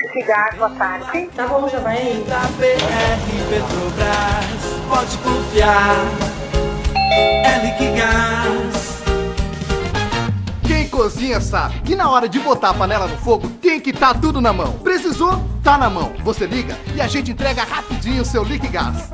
Liquigás, boa tarde. Tá bom, já vai aí. Da BR Petrobras, pode confiar, é Liquigás. Quem cozinha sabe que na hora de botar a panela no fogo tem que estar tudo na mão. Precisou? Tá na mão. Você liga e a gente entrega rapidinho o seu Liquigás.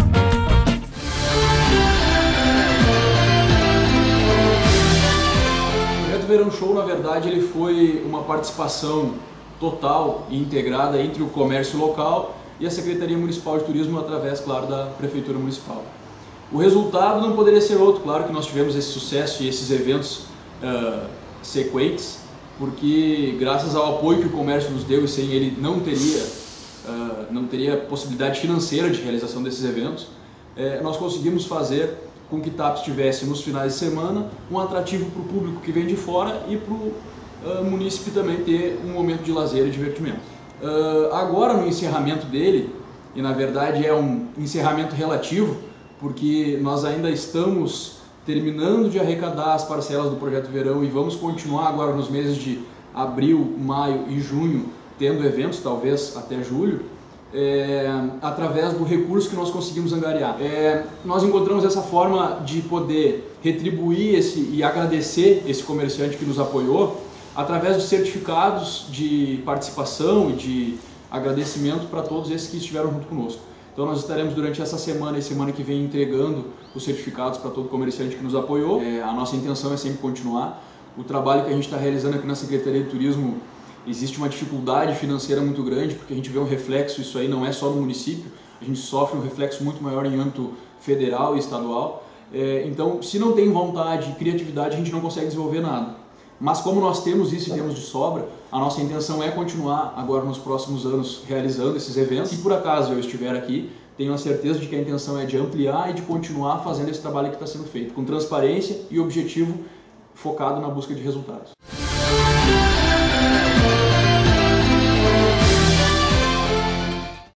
O Projeto Verão Show, na verdade, ele foi uma participação total e integrada entre o comércio local e a Secretaria Municipal de Turismo através, claro, da Prefeitura Municipal. O resultado não poderia ser outro, claro que nós tivemos esse sucesso e esses eventos sequentes, porque graças ao apoio que o comércio nos deu e sem ele não teria possibilidade financeira de realização desses eventos, nós conseguimos fazer com que TAPS tivesse nos finais de semana um atrativo para o público que vem de fora e para o munícipe também ter um momento de lazer e divertimento. Agora no encerramento dele, e na verdade é um encerramento relativo, porque nós ainda estamos terminando de arrecadar as parcelas do Projeto Verão e vamos continuar agora nos meses de abril, maio e junho tendo eventos, talvez até julho, através do recurso que nós conseguimos angariar. Nós encontramos essa forma de poder retribuir e agradecer esse comerciante que nos apoiou através de certificados de participação e de agradecimento para todos esses que estiveram junto conosco. Então nós estaremos durante essa semana e semana que vem entregando os certificados para todo comerciante que nos apoiou. A nossa intenção é sempre continuar. O trabalho que a gente está realizando aqui na Secretaria de Turismo, existe uma dificuldade financeira muito grande, porque a gente vê um reflexo, isso aí não é só no município, a gente sofre um reflexo muito maior em âmbito federal e estadual. Então, se não tem vontade e criatividade, a gente não consegue desenvolver nada. Mas como nós temos isso e temos de sobra, a nossa intenção é continuar agora nos próximos anos realizando esses eventos. Se por acaso eu estiver aqui, tenho a certeza de que a intenção é de ampliar e de continuar fazendo esse trabalho que está sendo feito, com transparência e objetivo focado na busca de resultados.